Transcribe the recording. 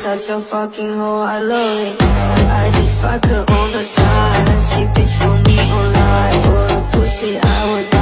such a fucking hoe, I love it. I just fuck her on the side, and she bitch for me online. For a pussy I would